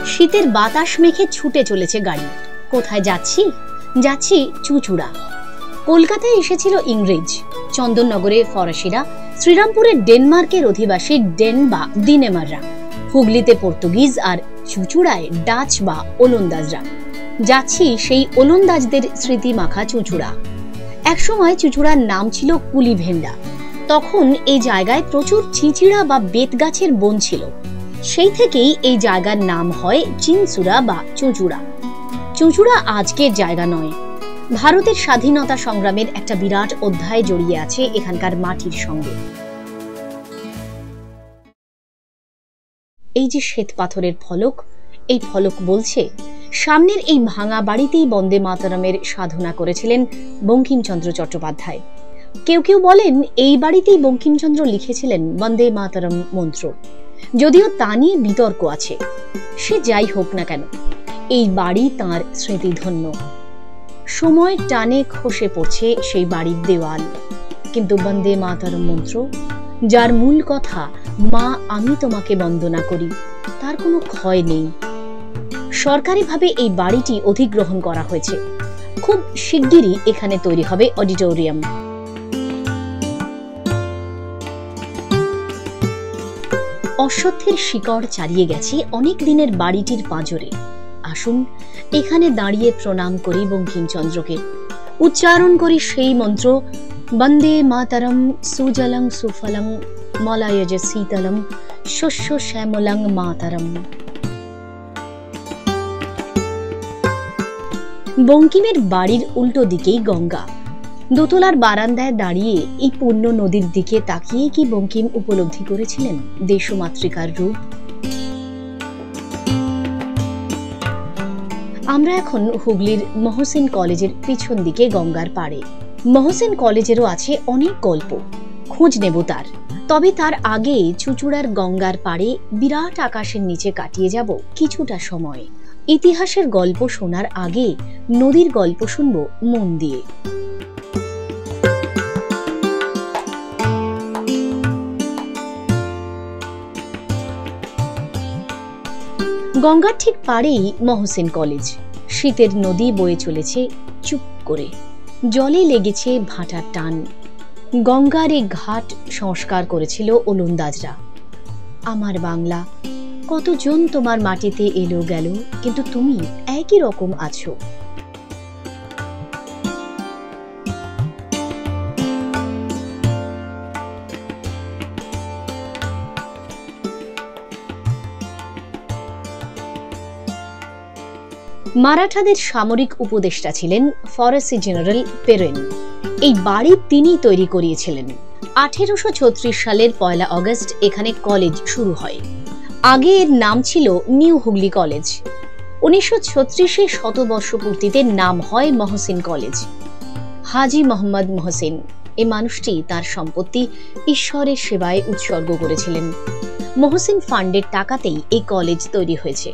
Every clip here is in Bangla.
শীতের বাতাস মেখে ছুটে চলেছে গাড়ি। কোথায় যাচ্ছি? যাচ্ছি চুঁচুড়া। কলকাতায় এসেছিল ইংরেজ, চন্দননগরে ফরাসিরা, শ্রীরামপুরে ডেনমার্কের অধিবাসী ডেন বা দিনেমাররা, হুগলিতে পর্তুগিজ, আর চুঁচুড়ায় ডাচ বা ওলন্দাজরা। যাচ্ছি সেই ওলন্দাজদের স্মৃতি মাখা চুঁচুড়া। একসময় চুঁচুড়ার নাম ছিল কুলিভেন্ডা। তখন এই জায়গায় প্রচুর চিচিড়া বা বেত গাছের বন ছিল। সেই থেকেই এই জায়গার নাম হয় চিনচুড়া বা চুঁচুড়া। চুঁচুড়া আজকের জায়গা নয়। ভারতের স্বাধীনতা সংগ্রামের একটা বিরাট অধ্যায় জড়িয়ে আছে এখানকার মাটির সঙ্গে। এই যে শ্বেত পাথরের ফলক, এই ফলক বলছে সামনের এই ভাঙা বাড়িতেই বন্দে মাতরমের সাধনা করেছিলেন বঙ্কিমচন্দ্র চট্টোপাধ্যায়। কেউ কেউ বলেন এই বাড়িতেই বঙ্কিমচন্দ্র লিখেছিলেন বন্দে মাতরম মন্ত্র, যদিও তা নিয়ে বিতর্ক আছে। সে যাই হোক না কেন, এই বাড়ি তাঁর স্মৃতিধন্য। সময়ের টানে খসে পড়ছে সেই বাড়ির দেওয়াল, কিন্তু বন্দে মাতরম মন্ত্র, যার মূল কথা মা আমি তোমাকে বন্দনা করি, তার কোনো ক্ষয় নেই। সরকারিভাবে এই বাড়িটি অধিগ্রহণ করা হয়েছে। খুব শিগগিরই এখানে তৈরি হবে অডিটোরিয়াম। অশ্বত্থের শিকড় চালিয়ে গেছে অনেক দিনের বাড়িটির পাঁজরে। আসুন এখানে দাঁড়িয়ে প্রণাম করি বঙ্কিমচন্দ্রকে, উচ্চারণ করি সেই মন্ত্র, বন্দে মাতরম সুজলং সুফলং মলয়জ শীতলং শস্য শ্যামলং মাতরম। বঙ্কিমের বাড়ির উল্টো দিকেই গঙ্গা। দোতলার বারান্দায় দাঁড়িয়ে এই পূর্ণ নদীর দিকে তাকিয়ে কি বঙ্কিম উপলব্ধি করেছিলেন দেশমাতৃকার রূপ? আমরা এখন হুগলির মহসিন কলেজের পিছন দিকে গঙ্গার পাড়ে। মহসিন কলেজেরও আছে অনেক গল্প, খোঁজ নেব তার। তবে তার আগে চুঁচুড়ার গঙ্গার পাড়ে বিরাট আকাশের নিচে কাটিয়ে যাব কিছুটা সময়। ইতিহাসের গল্প শোনার আগে নদীর গল্প শুনব মন দিয়ে। গঙ্গার ঠিক পাড়েই মহসিন কলেজ। শীতের নদী বয়ে চলেছে চুপ করে, জলে লেগেছে ভাটার টান। গঙ্গার এই ঘাট সংস্কার করেছিল ওলন্দাজরা। আমার বাংলা, কতজন তোমার মাটিতে এলো গেল, কিন্তু তুমি একই রকম আছো। মারাঠাদের সামরিক উপদেষ্টা ছিলেন ফরেসি জেনারেল পেরেন। এই বাড়ি তিনি তৈরি করিয়েছিলেন। 1836 সালের 1 আগস্ট এখানে কলেজ শুরু হয়। আগে এর নাম ছিল নিউ হুগলি কলেজ। 1936-এ শতবর্ষপূর্তিতে নাম হয় মহসিন কলেজ। হাজি মোহাম্মদ মহসিন, এই মানুষটি তার সম্পত্তি ঈশ্বরের সেবায় উৎসর্গ করেছিলেন। মহসিন ফান্ডের টাকাতেই এই কলেজ তৈরি হয়েছে।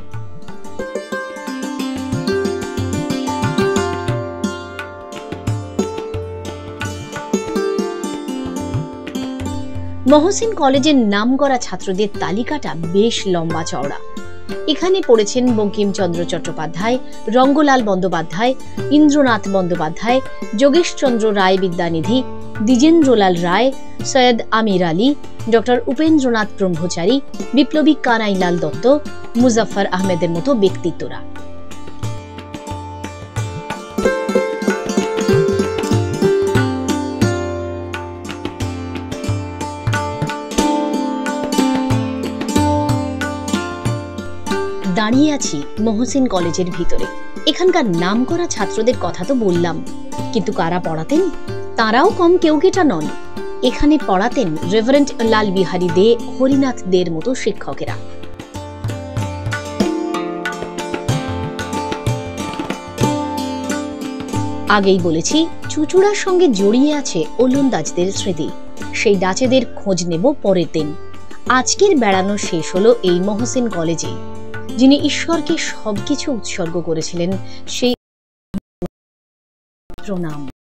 মহসিন কলেজের নামকরা ছাত্রদের তালিকাটা বেশ লম্বা চওড়া। এখানে পড়েছেন বঙ্কিমচন্দ্র চট্টোপাধ্যায়, রঙ্গলাল বন্দ্যোপাধ্যায়, ইন্দ্রনাথ বন্দ্যোপাধ্যায়, যোগেশচন্দ্র রায় বিদ্যানিধি, দ্বিজেন্দ্রলাল রায়, সৈয়দ আমির আলী, ডক্টর উপেন্দ্রনাথ ব্রহ্মচারী, বিপ্লবী কানাইলাল দত্ত, মুজাফফর আহমেদের মতো ব্যক্তিত্বরা। দাঁড়িয়ে আছি মহসিন কলেজের ভিতরে। এখানকার নামকরা ছাত্রদের কথা তো বললাম, কিন্তু কারা পড়াতেন? তারাও কম কেউকেটা নন। এখানে পড়াতেন রেভারেন্ড লাল বিহারী দে, হরিনাথ দের মতো শিক্ষকেরা। আগেই বলেছি, চুঁচুড়ার সঙ্গে জড়িয়ে আছে ওলন্দাজদের স্মৃতি। সেই ডাচেদের খোঁজ নেব পরের দিন। আজকের বেড়ানো শেষ হলো এই মহসিন কলেজে। যিনি ঈশ্বরকে সবকিছু উৎসর্গ করেছিলেন, সেই প্রণাম।